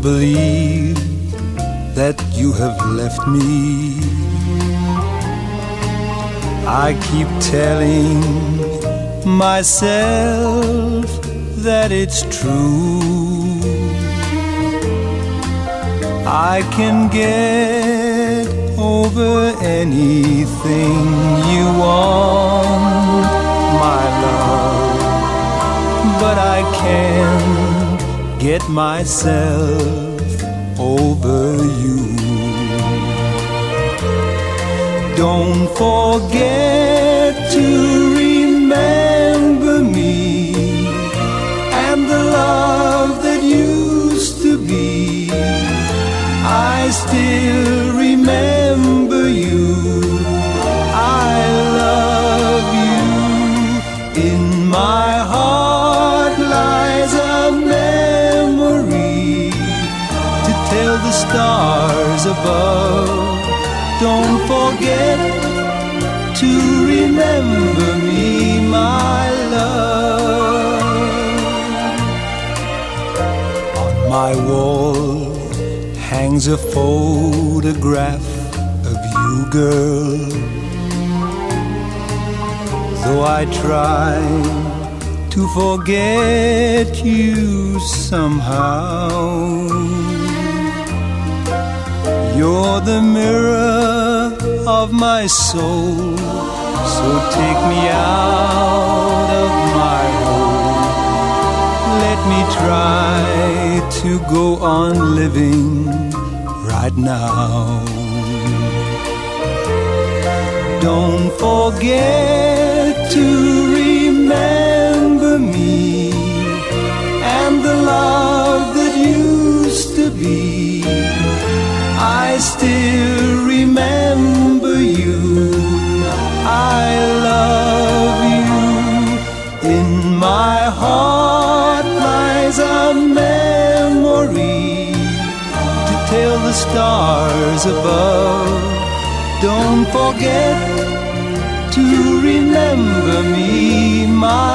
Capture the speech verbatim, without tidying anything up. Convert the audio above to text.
believe that you have left me. I keep telling myself that it's true. I can get over anything you want, my love, but I can't get myself over you. Don't forget to remember me and the love that used to be. I still remember you. I love you. In my heart lies a memory to tell the stars above. Don't forget to remember me, my love. On my wall hangs a photograph of you, girl. Though I try to forget you somehow, you're the mirror of my soul. So take me out of my hole. Let me try to go on living right now. Don't forget to remember me and the love that used to be. I still remember you. I love you. In my heart lies a memory to tell the stars above. Don't forget to remember me, my